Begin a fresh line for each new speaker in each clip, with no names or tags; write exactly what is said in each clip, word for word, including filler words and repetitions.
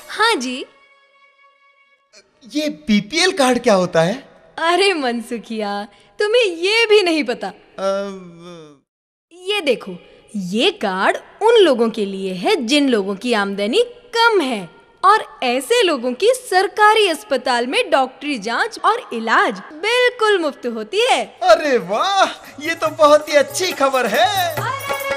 हाँ जी।
ये BPL card क्या होता है?
अरे मनसुखिया, तुम्हें ये भी नहीं पता?
आ,
ये देखो, ये कार्ड उन लोगों के लिए है जिन लोगों की आमदनी कम है और ऐसे लोगों की सरकारी अस्पताल में डॉक्टरी जांच और इलाज बिल्कुल मुफ्त होती है।
अरे वाह, ये तो बहुत ही अच्छी खबर है।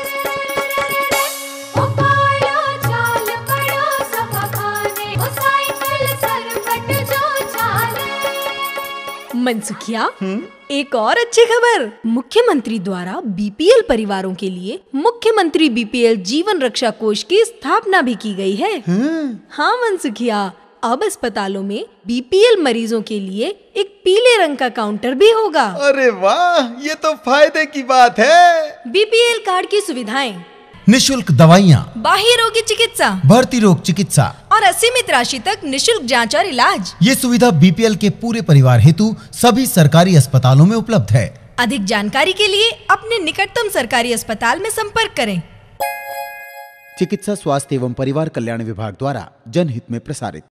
मनसुखिया, एक और अच्छी खबर। मुख्यमंत्री द्वारा बीपीएल परिवारों के लिए मुख्यमंत्री बीपीएल जीवन रक्षा कोष की स्थापना भी की गई है। हाँ मनसुखिया, अब अस्पतालों में बीपीएल मरीजों के लिए एक पीले रंग का काउंटर भी होगा।
अरे वाह, ये तो फायदे की बात है।
बीपीएल कार्ड की सुविधाएं,
निशुल्क दवाइयाँ,
बाह्य रोगी चिकित्सा,
भर्ती रोग चिकित्सा
और असीमित राशि तक निशुल्क जांच और इलाज।
ये सुविधा बीपीएल के पूरे परिवार हेतु सभी सरकारी अस्पतालों में उपलब्ध है।
अधिक जानकारी के लिए अपने निकटतम सरकारी अस्पताल में संपर्क करें।
चिकित्सा, स्वास्थ्य एवं परिवार कल्याण विभाग द्वारा जनहित में प्रसारित।